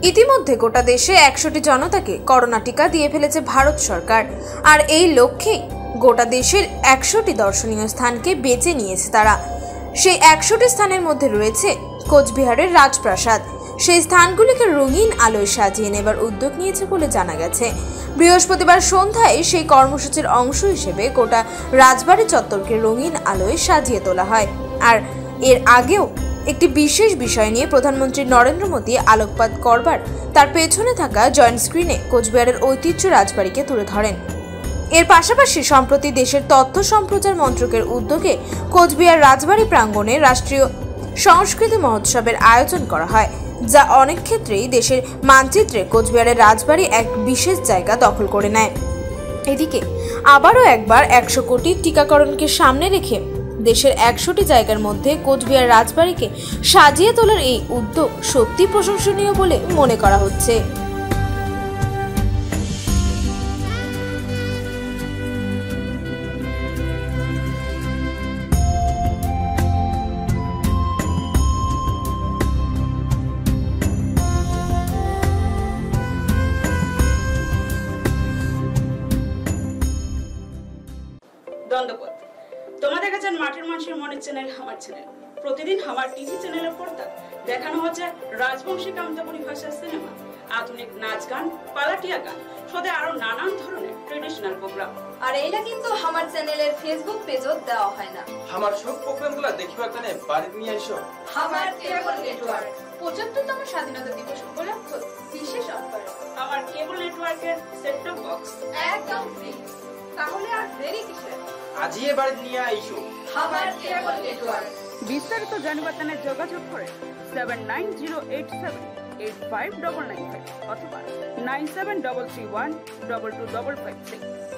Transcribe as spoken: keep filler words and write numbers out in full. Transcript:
ইতিমধ্যে গোটা দেশে একশোটি জনতাকে করোনা টিকা দিয়ে ফেলেছে ভারত সরকার। আর এই লক্ষ্যেই গোটা দেশের একশোটি দর্শনীয় স্থানকে বেছে নিয়েছে তারা। সেই একশোটি স্থানের মধ্যে রয়েছে কোচবিহারের রাজপ্রাসাদ। সেই স্থানগুলিকে রঙিন আলোয় সাজিয়ে নেবার উদ্যোগ নিয়েছে বলে জানা গেছে। বৃহস্পতিবার সন্ধ্যায় সেই কর্মসূচির অংশ হিসেবে গোটা রাজবাড়ি চত্বরকে রঙিন আলোয় সাজিয়ে তোলা হয়। আর এর আগেও একটি বিশেষ বিষয় নিয়ে প্রধানমন্ত্রী নরেন্দ্র মোদী আলোকপাত করবার তার পেছনে থাকা জয়েন্ট স্ক্রিনে কোচবিহারের ঐতিহ্য রাজবাড়িকে তুলে ধরেন। এর পাশাপাশি সম্প্রতি দেশের তথ্য সম্প্রচার মন্ত্রকের উদ্যোগে কোচবিহার রাজবাড়ি প্রাঙ্গণে রাষ্ট্রীয় সংস্কৃতি মহোৎসবের আয়োজন করা হয়, যা অনেক ক্ষেত্রেই দেশের মানচিত্রে কোচবিহারের রাজবাড়ি এক বিশেষ জায়গা দখল করে নেয়। এদিকে আবারও একবার একশো কোটি টিকাকরণকে সামনে রেখে দেশের একশোটি জায়গার মধ্যে কোচবিহার রাজবাড়িকে সাজিয়ে তোলার এই উদ্যোগ সত্যি প্রশংসনীয় বলে মনে করা হচ্ছে। দণ্ডপত তোমাদের কাছে মাটির মানুষের মনের চ্যানেল আমার চ্যানেল। প্রতিদিন আমার টিভি চ্যানেলের পর্দা দেখানো হচ্ছে রাজবংশী কামতাপুরী ভাষার সিনেমা, আধুনিক নাচ গান, পালাটিয়া গান, সাথে আরো নানান ধরনের ট্রেডিশনাল প্রোগ্রাম। আর এইটা কিন্তু আমার চ্যানেলের ফেসবুক পেজও দেওয়া হয় না। আমার সব প্রোগ্রামগুলো দেখিবার জন্য বাড়ি নিয়ে এসো। আমার কেবল নেটওয়ার্ক পঁচাত্তরতম স্বাধীনতা দিবস উপলক্ষে বিশেষ অফার। আমার কেবল নেটওয়ার্কের সেট টপ বক্স একদম ফ্রি। তাহলে আর দেরি কিসের? আজই বাড়ি নিয়ে আইসো। আমার কেবল নেটওয়ার্ক। বিস্তারিত জানবার জন্য যোগাযোগ করে seven nine zero eight seven eight five double nine five অথবা nine seven double three one double two double five six.